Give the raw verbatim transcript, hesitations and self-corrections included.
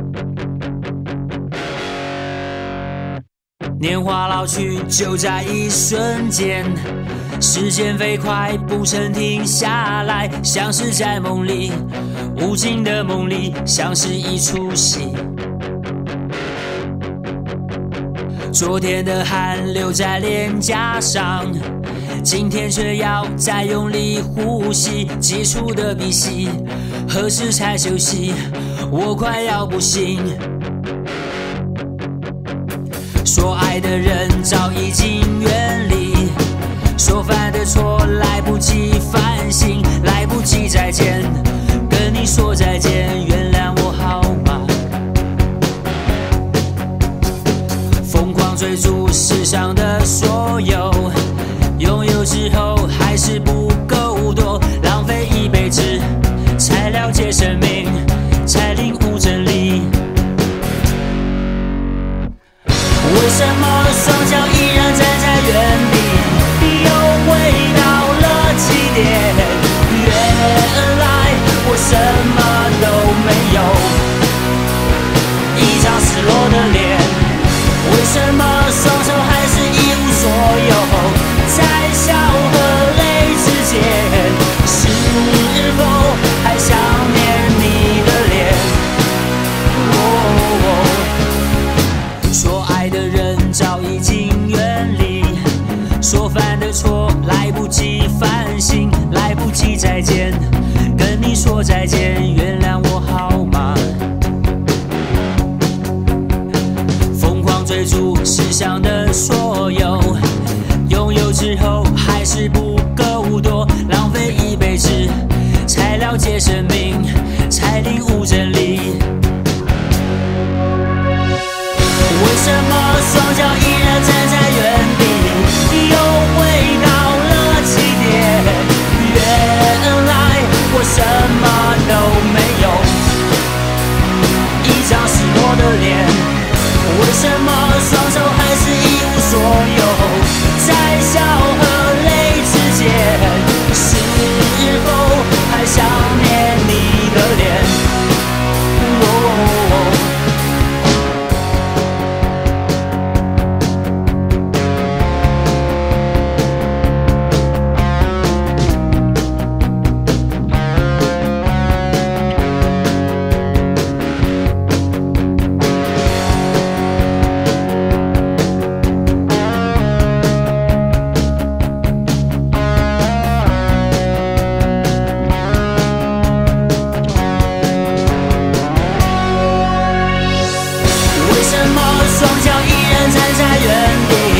年华老去，就在一瞬间，时间飞快，不曾停下来，像是在梦里，无尽的梦里，像是一出戏。昨天的汗流在脸颊上，今天却要再用力呼吸，急促的鼻息，何时才休息？我快要不行。说爱的人早已经远离，说犯的错来不及反省，来不及再见，跟你说再见，原谅我好吗？疯狂追逐世上的所有，拥有之后还是不够多，浪费一辈子才了解生命，才领悟真理。为什么双脚依然站在原地，又回到了起点？原来我什么都没有，一张失落的脸。为什么双手还是一无所有，在笑和泪之间，是否还想念你的脸？哦，说爱的人早已经远离，说犯的错来不及反省，来不及再见，跟你说再见，原谅我好吗？疯狂追逐世上的所有，拥有之后还是不够多，浪费一辈子才了解生命，才领悟真理。为什么双脚依然站在原地，又回到了起点？原来我什么都没有，一张失落的脸。为什么双手还是一无所有，在笑和泪之间，是否还想念你的脸？哦，双脚依然站在原地，